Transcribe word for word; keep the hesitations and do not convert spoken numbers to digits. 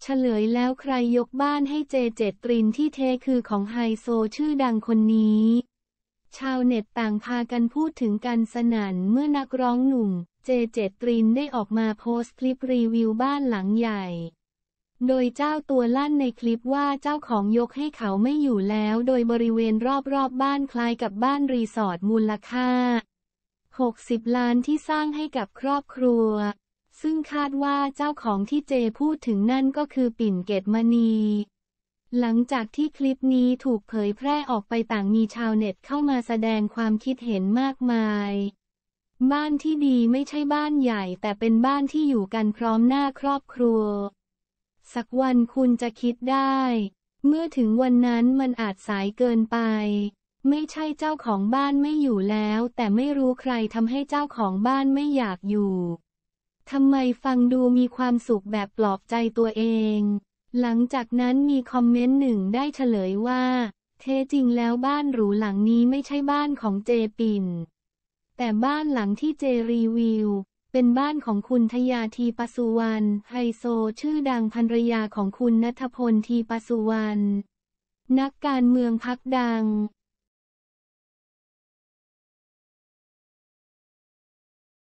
ลยแล้วใครยกบ้านให้เจเจตรินที่เทคือของไฮโซชื่อดังคนนี้ชาวเน็ตต่างพากันพูดถึงกันสนั่นเมื่อนักร้องหนุ่มเจเจตรินได้ออกมาโพสต์คลิปรีวิวบ้านหลังใหญ่โดยเจ้าตัวลั่นในคลิปว่าเจ้าของยกให้เขาไม่อยู่แล้วโดยบริเวณรอบๆ บบ้านคล้ายกับบ้านรีสอร์ทมูลค่าหกสิบล้านที่สร้างให้กับครอบครัวซึ่งคาดว่าเจ้าของที่เจพูดถึงนั่นก็คือปิ่นเกตมณีหลังจากที่คลิปนี้ถูกเผยแพร่ออกไปต่างมีชาวเน็ตเข้ามาแสดงความคิดเห็นมากมายบ้านที่ดีไม่ใช่บ้านใหญ่แต่เป็นบ้านที่อยู่กันพร้อมหน้าครอบครัวสักวันคุณจะคิดได้เมื่อถึงวันนั้นมันอาจสายเกินไปไม่ใช่เจ้าของบ้านไม่อยู่แล้วแต่ไม่รู้ใครทำให้เจ้าของบ้านไม่อยากอยู่ทำไมฟังดูมีความสุขแบบปลอบใจตัวเองหลังจากนั้นมีคอมเมนต์หนึ่งได้เฉลยว่าเท้จริงแล้วบ้านหรูหลังนี้ไม่ใช่บ้านของเจปิ่นแต่บ้านหลังที่เจรีวิวเป็นบ้านของคุณทยาธีปสุวรรณไฮโซชื่อดังภรรยาของคุณณัฐพลธีปสุวรรณนักการเมืองพรรคดัง